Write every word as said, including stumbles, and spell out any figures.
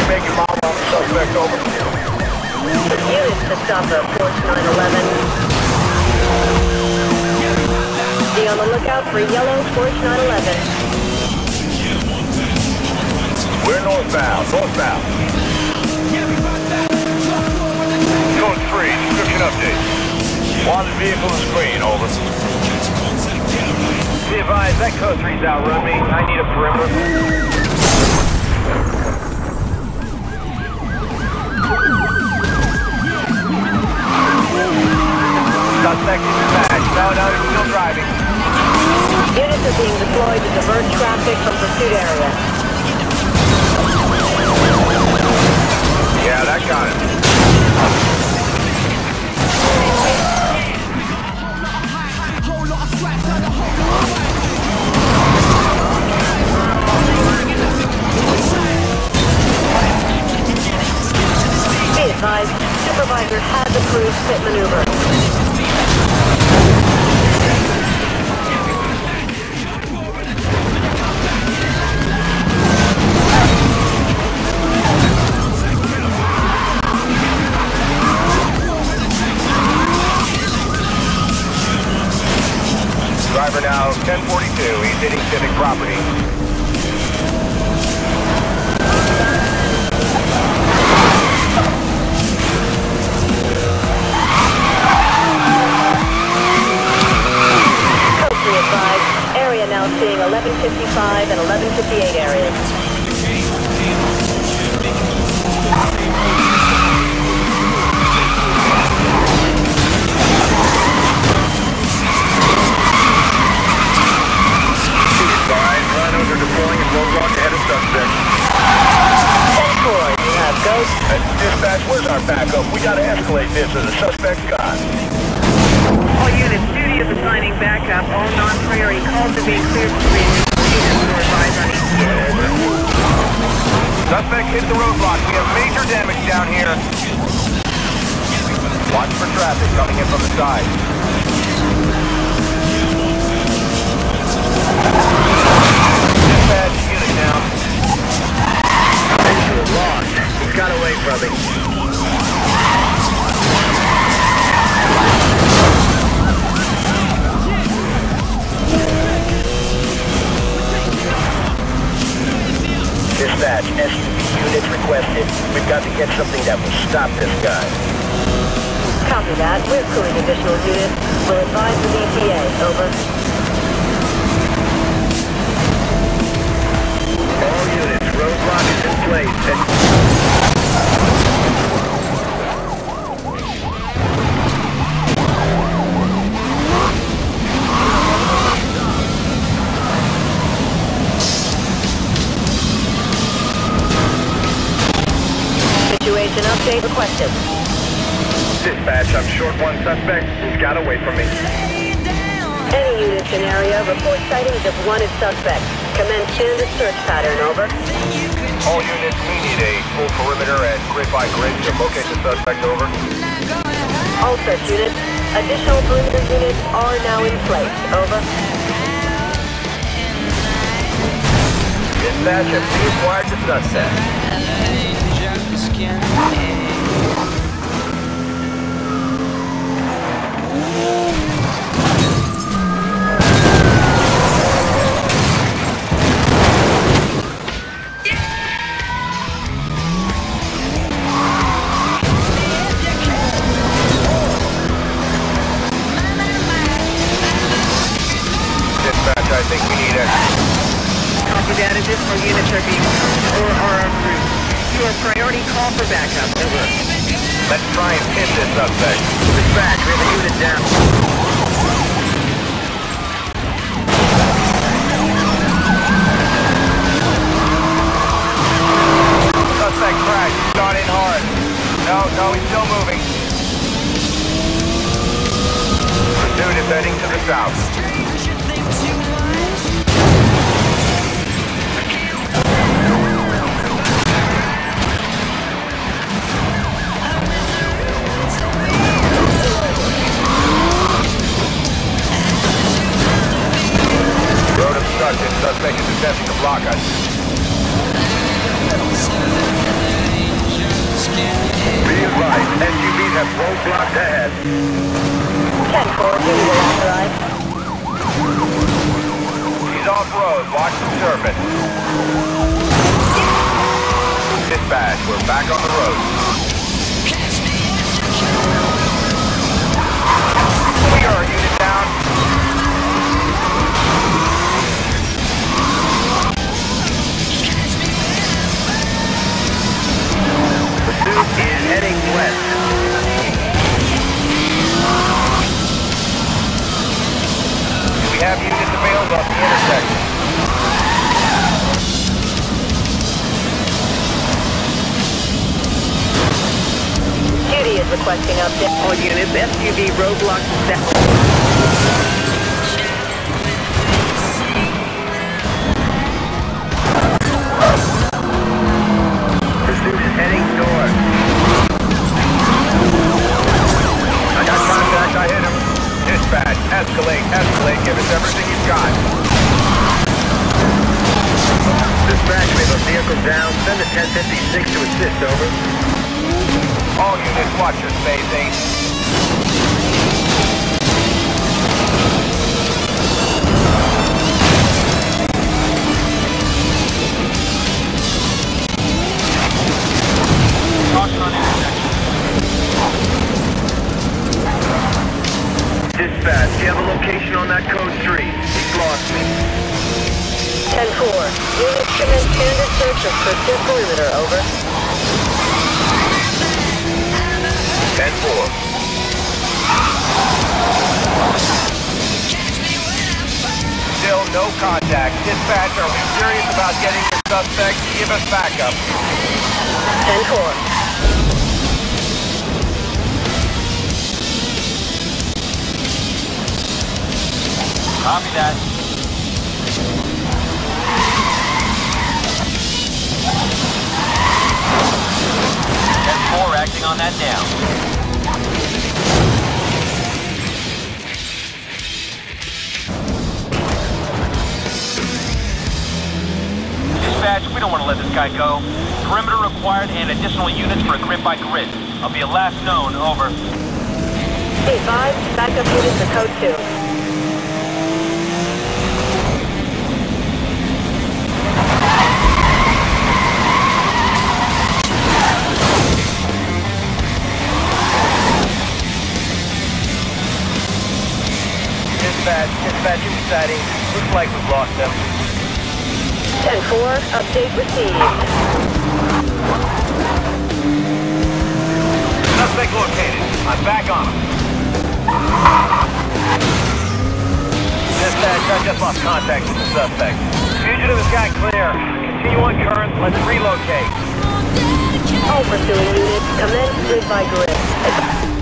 making mom on the suspect, over. Units to stop at Porsche nine eleven. Be on the lookout for yellow Porsche nine eleven. We're northbound, northbound. Code three, description update. Wanted vehicle is green, over. Be advised, that code three's outrun me. I need a perimeter. Suspect is dispatched. No, no, he's still driving. Units are being deployed to divert traffic from pursuit area. Yeah, that got it. Be advised, supervisor has approved pit maneuver. Driver now ten forty-two, he's hitting civic property. Closely advised, area now seeing eleven fifty-five and eleven fifty-eight areas. Deploying and roadblock ahead of suspect. ten four, you have ghost. Uh, dispatch, where's our backup? We gotta escalate this as a suspect's gone. All units, duty is assigning backup. All non-priority calls are being cleared for reason. Units are advised on E T A. Suspect hit the roadblock. We have major damage down here. Watch for traffic coming in from the side. Dispatch, unit down. We're lost. He got away from me. Dispatch, S U V units requested. We've got to get something that will stop this guy. Copy that. We're crewing additional units. We'll advise the E T A. Over. All units, roadblock is in place. Situation update requested. Dispatch, I'm short one suspect. He's got away from me. Any units in area report sightings of wanted suspect. Commence standard search pattern, over. All units, we need a full perimeter and grid by grid to locate the suspect, over. All search units, additional perimeter units are now in place, over. Dispatch, have we acquired the suspect? Dispatch, I think we need it. Copy that. Additional units are being or are en route. You are priority call for backup. Over. Let's try and pin this suspect. Dispatch, we have a unit down. Suspect crashed. He's gone in hard. No, no, he's still moving. Pursuit is heading to the south. Road obstructed. Suspect is attempting to block us. ten four, duty will authorize. He's off-road. Watch the surface. Dispatch, we're back on the road. We are unit down. Pursuit is heading west. We have units available at the intersection. Duty is requesting update. All units, S U V roadblock set. Pursuit is heading north. I got contact, I hit him. Dispatch, escalate, escalate, give us everything you've got. Dispatch, we have a vehicle down. Send a ten fifty-six to assist, over. All units, watch your spacing. Caution on intersection. Dispatch, do you have a location on that code three? He's lost me. ten four, units commence standard search of pursuit perimeter, over. ten four. Still no contact. Dispatch, are we serious about getting the suspect? Give us backup. ten four. Copy that. ten four acting on that down. Dispatch, we don't want to let this guy go. Perimeter required and additional units for a grid by grid. I'll be a last known, over. Hey, five, backup units for code two. Dispatch, dispatch sighting. Looks like we've lost them. ten four, update received. Suspect located. I'm back on him. Dispatch, I just lost contact with the suspect. Fugitive has got clear. Continue on current. Let's relocate. All pursuing units, commence grid by grid.